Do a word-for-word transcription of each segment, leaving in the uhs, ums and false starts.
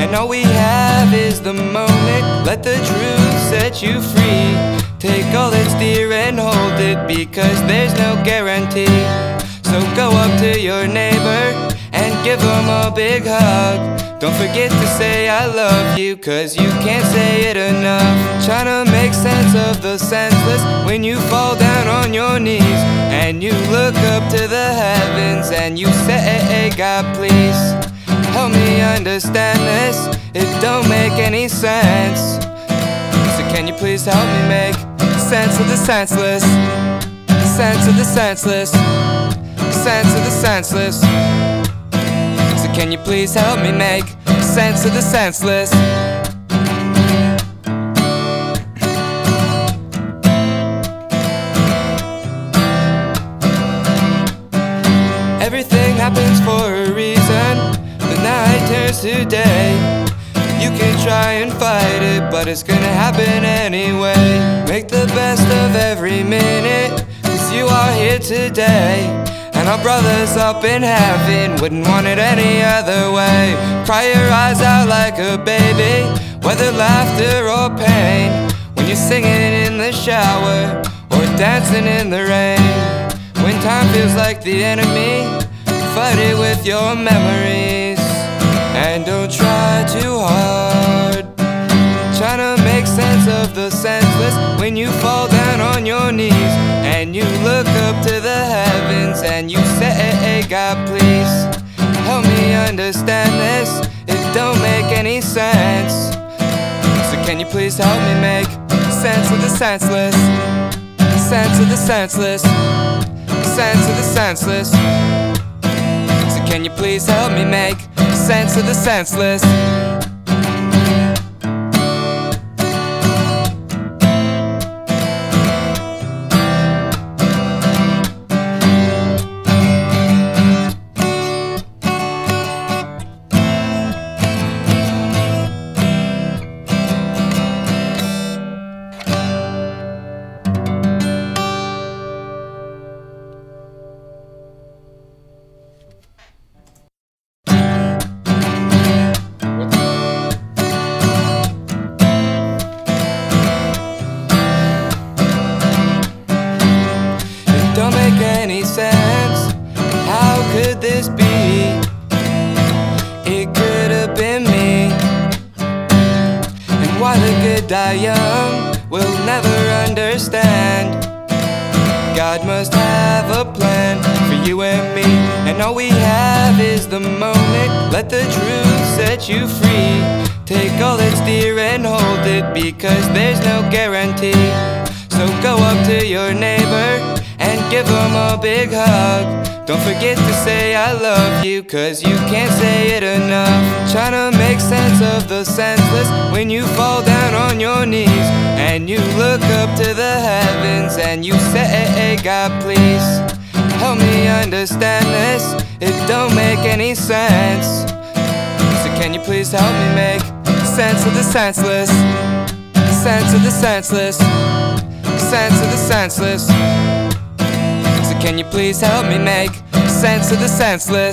and all we have is the moment. Let the truth set you free. Take all that's dear and hold it, because there's no guarantee. So go up to your neighbor and give them a big hug. Don't forget to say I love you, cause you can't say it enough. Trying to make sense of the senseless when you fall down on your knees and you look up to the heavens and you say, God please help me understand this, it don't make any sense. So can you please help me make sense of the senseless? Sense of the senseless. Sense of the senseless. So can you please help me make sense of the senseless? Everything happens for a reason. The night turns to day. You can try and fight it, but it's gonna happen anyway. Make the best of every minute, cause you are here today. And our brothers up in heaven wouldn't want it any other way. Cry your eyes out like a baby, whether laughter or pain, when you're singing in the shower or dancing in the rain. When time feels like the enemy, fight it with your memories. And don't try too hard, trying to make sense of the senseless when you fall down on your knees and you look up to the heavens and you say, God please help me understand this, it don't make any sense. So can you please help me make sense of the senseless? Sense of the senseless. Sense of the senseless. So can you please help me make sense of the senseless? Don't make any sense, how could this be? It could have been me. And why the good die young, we'll never understand. God must have a plan for you and me, and all we have is the moment. Let the truth set you free. Take all that's dear and hold it, because there's no guarantee. So go up to your neighbor and give them a big hug. Don't forget to say I love you, cause you can't say it enough. Trying to make sense of the senseless when you fall down on your knees and you look up to the heavens and you say, God please help me understand this, it don't make any sense. So can you please help me make sense of the senseless? Sense of the senseless. Sense of the senseless. So can you please help me make sense of the senseless?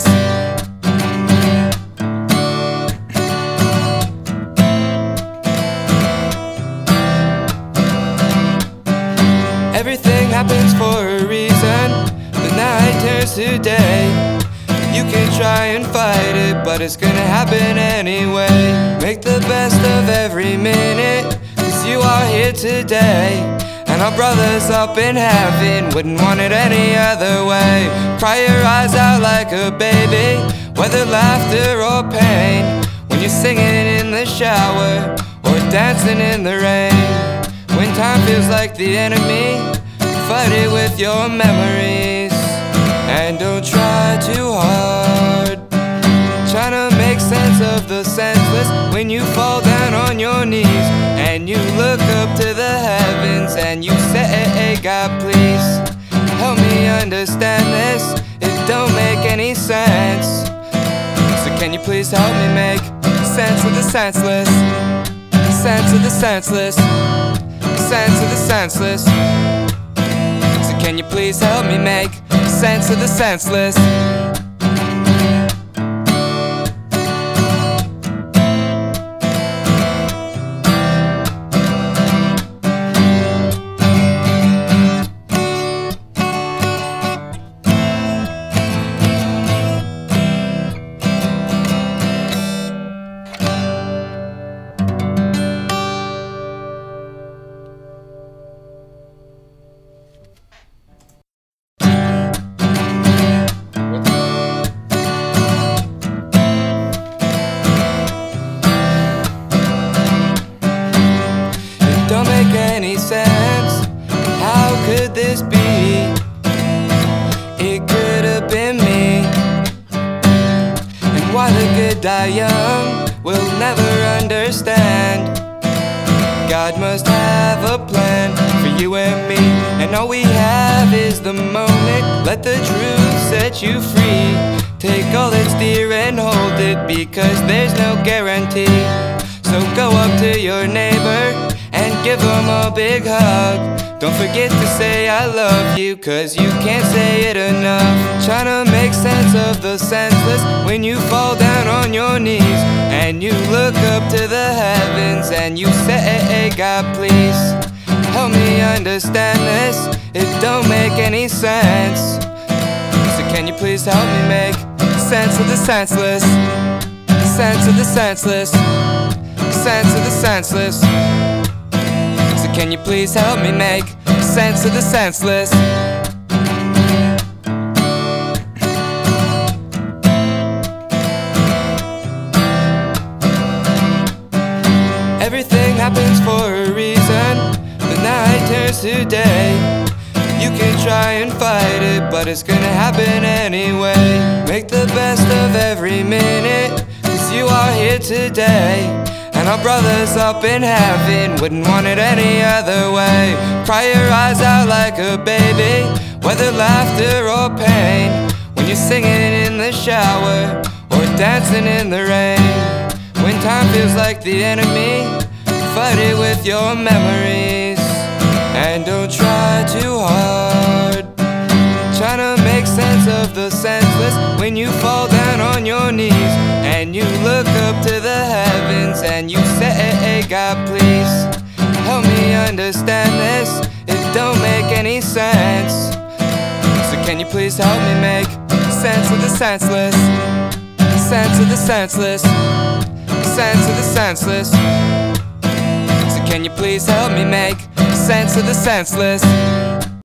Everything happens for a reason. The night turns to day. You can try and fight it, but it's gonna happen anyway. Make the best of every minute, cause you are here today. And our brothers up in heaven wouldn't want it any other way. Cry your eyes out like a baby, whether laughter or pain, when you're singing in the shower or dancing in the rain. When time feels like the enemy, fight it with your memories. And don't try too hard, trying to make sense of the senseless when you fall down on your knees and you look up to the heavens and you say, God please help me understand this, it don't make any sense. So can you please help me make sense of the senseless? Sense of the senseless. Sense of the senseless. So can you please help me make sense of the senseless? any sense. How could this be? It could have been me. And why the good die young, we'll never understand. God must have a plan for you and me, and all we have is the moment. Let the truth set you free. Take all that's dear and hold it, because there's no guarantee. So go up to your neighbor and give him a big hug. Don't forget to say I love you, cause you can't say it enough. Trying to make sense of the senseless when you fall down on your knees and you look up to the heavens and you say, God please help me understand this, it don't make any sense. So can you please help me make sense of the senseless? Sense of the senseless. Sense of the senseless. So can you please help me make sense of the senseless? Everything happens for a reason. The night turns to day. You can try and fight it, but it's gonna happen anyway. Make the best of every minute, cause you are here today. And our brothers up in heaven wouldn't want it any other way. Cry your eyes out like a baby, whether laughter or pain. When you're singing in the shower or dancing in the rain. When time feels like the enemy, fight it with your memories. And don't try too hard, trying to make sense of the senseless when you fall down on your knees and you look up to the heavens and you say, God please help me understand this, it don't make any sense. So can you please help me make sense of the senseless? Sense of the senseless. Sense of the senseless. So can you please help me make sense of the senseless?